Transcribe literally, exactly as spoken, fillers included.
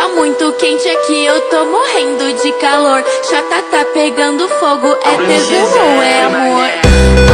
Tá muito quente aqui, eu tô morrendo de calor. Chata tá pegando fogo, é tesão ou é amor?